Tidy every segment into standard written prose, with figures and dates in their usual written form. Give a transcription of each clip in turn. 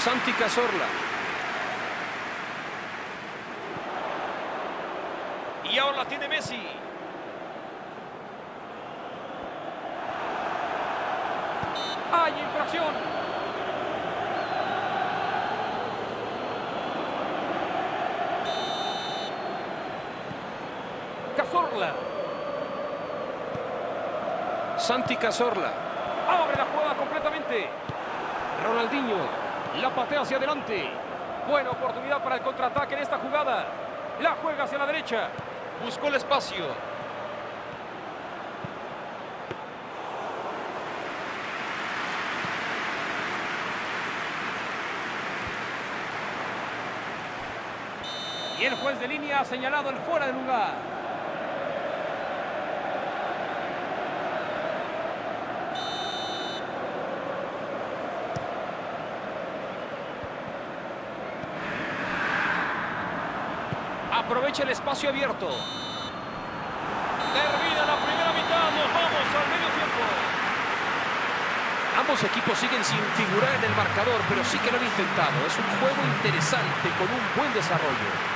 Santi Cazorla. Y ahora la tiene Messi. ¡Hay infracción! Cazorla. Santi Cazorla. Abre la jugada completamente. Ronaldinho. La patea hacia adelante. Buena oportunidad para el contraataque en esta jugada. La juega hacia la derecha. Buscó el espacio. Y el juez de línea ha señalado el fuera de lugar. Aprovecha el espacio abierto. Termina la primera mitad. Nos vamos al medio tiempo. Ambos equipos siguen sin figurar en el marcador, pero sí que lo han intentado. Es un juego interesante con un buen desarrollo.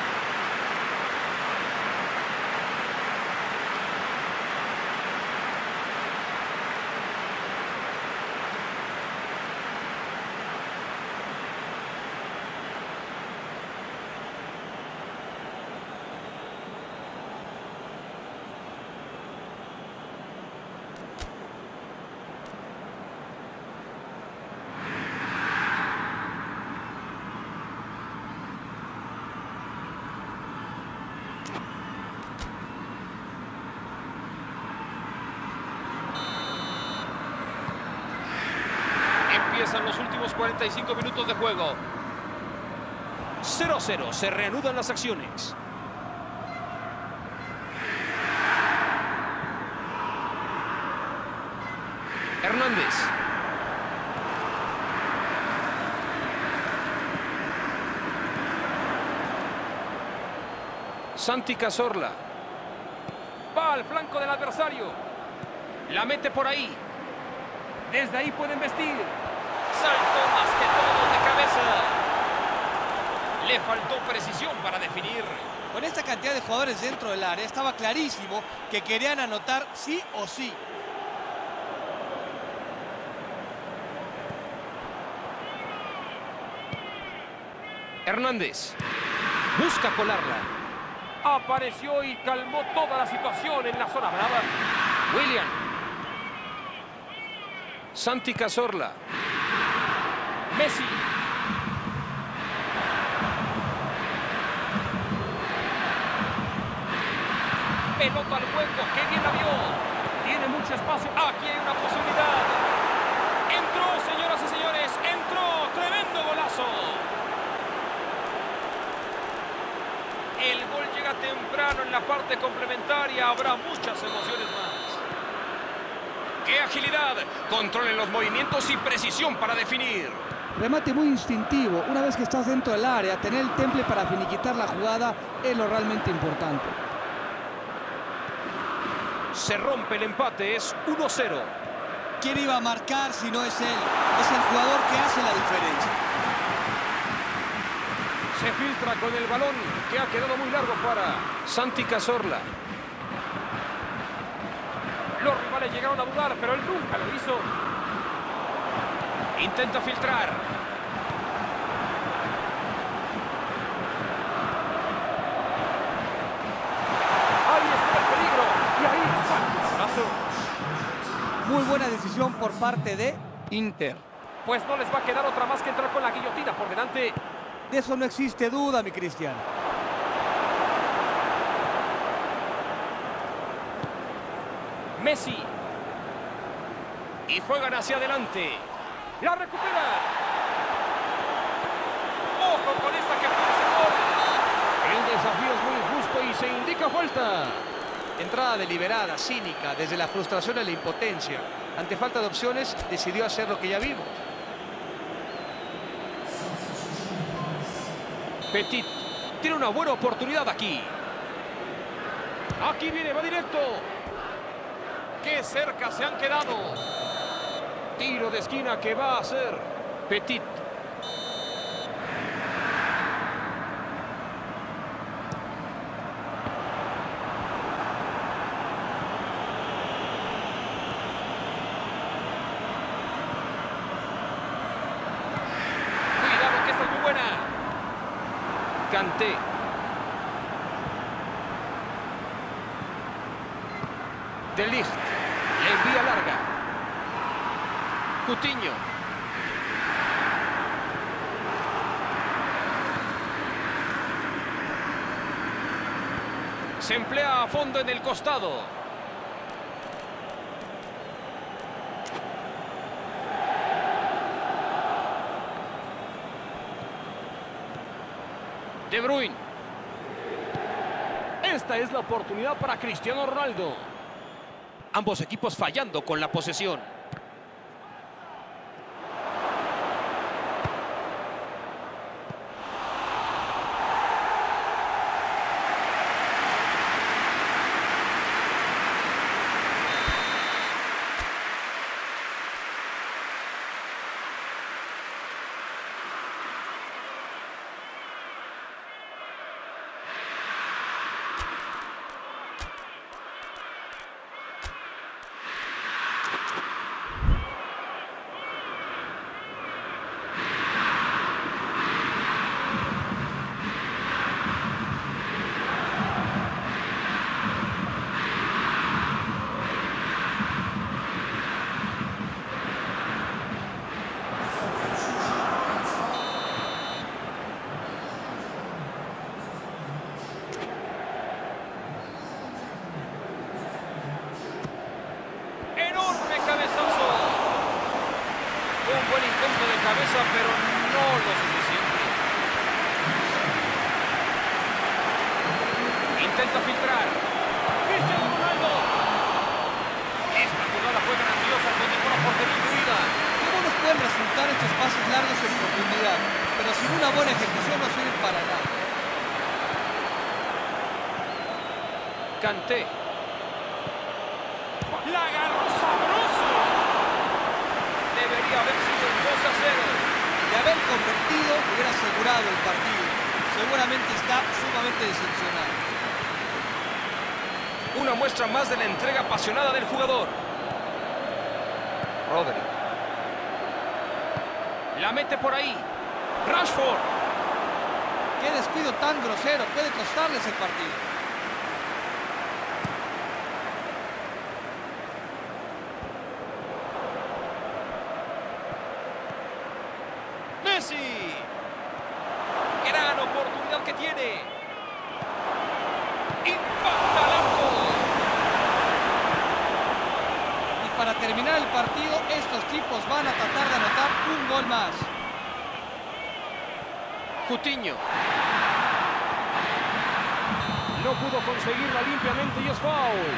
Empiezan los últimos 45 minutos de juego. 0-0, se reanudan las acciones. Hernández. Santi Cazorla. Va al flanco del adversario. La mete por ahí. Desde ahí pueden vestir. Saltó más que todo de cabeza. Le faltó precisión para definir. Con esta cantidad de jugadores dentro del área, estaba clarísimo que querían anotar sí o sí. Hernández. Busca colarla. Apareció y calmó toda la situación en la zona brava. William. Santi Cazorla. Messi. Pelota al hueco, qué bien la vio. Tiene mucho espacio. Aquí hay una posibilidad. Entró, señoras y señores. Entró. Tremendo golazo. El gol llega temprano en la parte complementaria. Habrá muchas emociones más. ¡Qué agilidad! Control en los movimientos y precisión para definir. Remate muy instintivo. Una vez que estás dentro del área, tener el temple para finiquitar la jugada es lo realmente importante. Se rompe el empate, es 1-0. ¿Quién iba a marcar si no es él? Es el jugador que hace la diferencia. Se filtra con el balón, que ha quedado muy largo para Santi Cazorla. Los rivales llegaron a dudar, pero él nunca lo hizo. Intenta filtrar. Ahí está el peligro. Y ahí está. Muy buena decisión por parte de Inter. Pues no les va a quedar otra más que entrar con la guillotina por delante. De eso no existe duda, mi Cristian. Messi. Y juegan hacia adelante. La recupera. Ojo con esta que puede ser gol. El desafío es muy injusto y se indica falta. Entrada deliberada, cínica, desde la frustración a la impotencia. Ante falta de opciones, decidió hacer lo que ya vimos. Petit tiene una buena oportunidad aquí. Aquí viene, va directo. ¡Qué cerca se han quedado! Tiro de esquina que va a hacer Petit. Kanté. De Ligt. Le envía larga. Coutinho. Se emplea a fondo en el costado. De Bruyne. Esta es la oportunidad para Cristiano Ronaldo. Ambos equipos fallando con la posesión. Pero no lo suficiente. Intenta filtrar. Cristiano Ronaldo. Esta jugada fue grandiosa con ninguna portería incluida. Qué buenos pueden resultar estos pases largos en profundidad, pero sin una buena ejecución no sirven para nada. Kanté. La agarró sabroso. Debería haber sido un 2-0. De haber convertido, hubiera asegurado el partido. Seguramente está sumamente decepcionado. Una muestra más de la entrega apasionada del jugador. Rodri. La mete por ahí. Rashford. Qué descuido tan grosero. Puede costarles el partido. Messi. Gran oportunidad que tiene. Impacta al arco. Y para terminar el partido, estos tipos van a tratar de anotar un gol más. Coutinho. No pudo conseguirla limpiamente y es foul.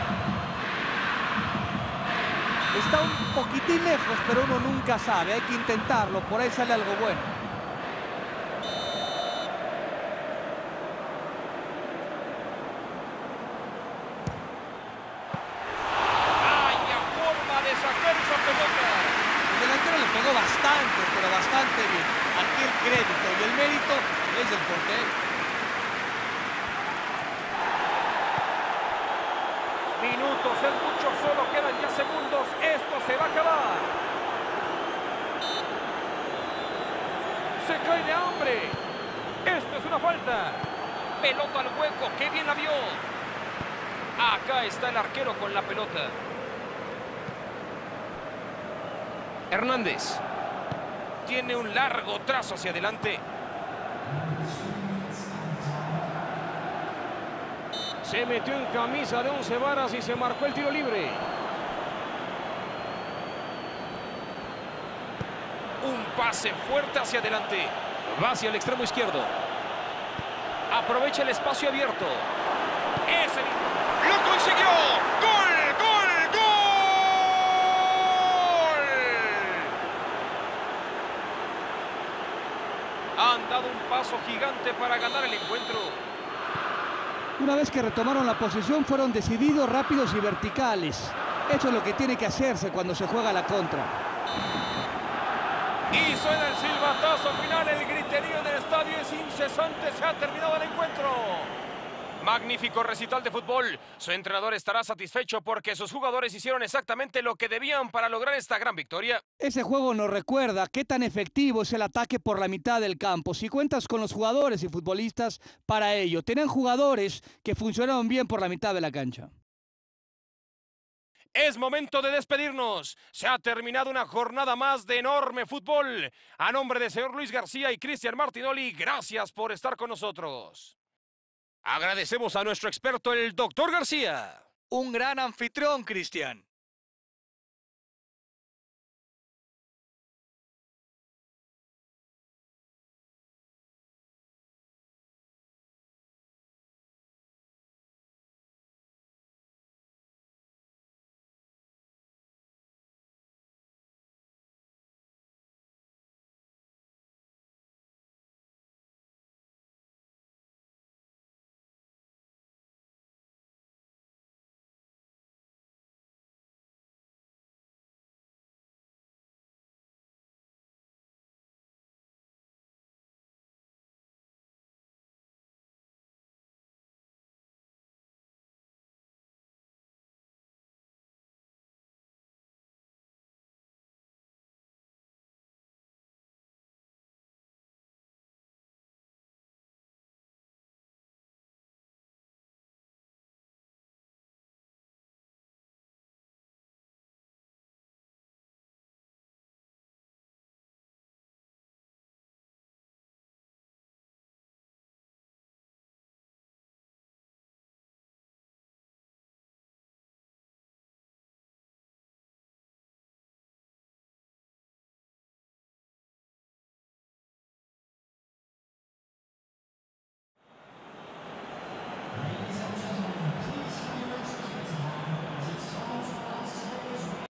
Está un poquitín lejos, pero uno nunca sabe. Hay que intentarlo, por ahí sale algo bueno. Vaya forma de sacar esa pelota. El delantero le pegó bastante, pero bastante bien. Aquí el crédito y el mérito es del portero. Minutos, es mucho, solo quedan ya segundos. Esto se va a acabar. Se cae de hambre. Esto es una falta. Pelota al hueco, qué bien la vio. Acá está el arquero con la pelota. Hernández. Tiene un largo trazo hacia adelante. Se metió en camisa de 11 varas y se marcó el tiro libre. Un pase fuerte hacia adelante. Va hacia el extremo izquierdo. Aprovecha el espacio abierto. ¡Ese mismo! ¡Lo consiguió! ¡Gol! ¡Gol! ¡Gol! Han dado un paso gigante para ganar el encuentro. Una vez que retomaron la posesión, fueron decididos, rápidos y verticales. Eso es lo que tiene que hacerse cuando se juega la contra. Y suena el silbatazo final, el griterío en el estadio es incesante, se ha terminado el encuentro. Magnífico recital de fútbol. Su entrenador estará satisfecho porque sus jugadores hicieron exactamente lo que debían para lograr esta gran victoria. Ese juego nos recuerda qué tan efectivo es el ataque por la mitad del campo. Si cuentas con los jugadores y futbolistas para ello, tenían jugadores que funcionaron bien por la mitad de la cancha. Es momento de despedirnos. Se ha terminado una jornada más de enorme fútbol. A nombre del señor Luis García y Cristian Martinoli, gracias por estar con nosotros. Agradecemos a nuestro experto, el doctor García. Un gran anfitrión, Cristian.